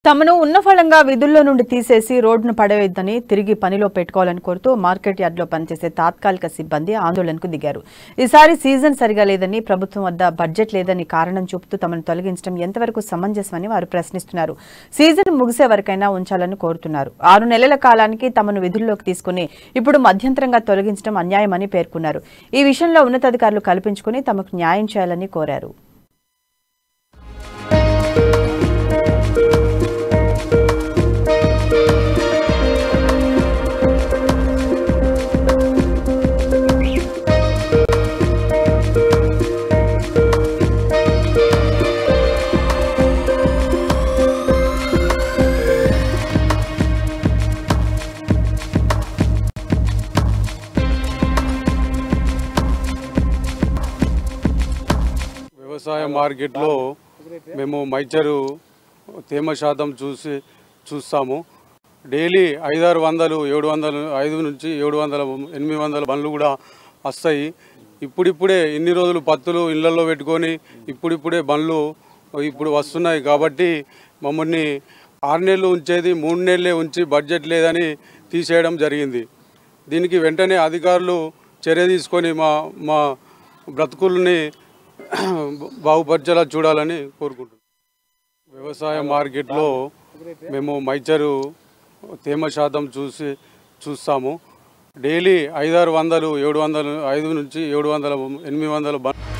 తమను ఉన్న ఫలంగా విధుల్లో నుండి తీసేసి రోడ్డును పడవేయొద్దని తిరిగి పనిలో పెట్టుకోవాలని కోరుతూ మార్కెట్ యార్డులో పనిచేసే తాత్కాలిక సిబ్బంది ఆందోళనకు దిగారు. ఈసారి సీజన్ సరిగా లేదని, ప్రభుత్వం వద్ద బడ్జెట్ లేదని కారణం చూపుతూ తమను తొలగించడం ఎంతవరకు సమంజసమని వారు ప్రశ్నిస్తున్నారు. సీజన్ ముగిసే వరకైనా ఉంచాలని కోరుతున్నారు. 6 నెలల కాలానికి తమను విధుల్లోకి తీసుకుని ఇప్పుడు మధ్యంతరంగా తొలగించడం అన్యాయమని పేర్కొన్నారు. ఈ విషయంలో ఉన్నతాధికారులు కల్పించుకుని తమకు న్యాయం చేయాలని కోరారు. వ్యవసాయ మార్కెట్లో మేము మైచరు తేమ శాతం చూస్తాము. డైలీ 500-600 700 5 నుంచి 700 800 బండ్లు కూడా వస్తాయి. ఇప్పుడిప్పుడే ఇన్ని రోజులు పత్తులు ఇళ్లలో పెట్టుకొని ఇప్పుడిప్పుడే బండ్లు ఇప్పుడు వస్తున్నాయి. కాబట్టి మమ్మల్ని 6 నెలలు ఉంచేది 3 నెలలే ఉంచి బడ్జెట్ లేదని తీసేయడం జరిగింది. దీనికి వెంటనే అధికారులు చర్య తీసుకొని మా బ్రతుకుల్ని బాగుపరిచేలా చూడాలని కోరుకుంటున్నాం. వ్యవసాయ మార్కెట్లో మేము మైచరు తేమ శాతం చూస్తాము. డైలీ 500-600 700 5 నుంచి 700 800 బండ్లు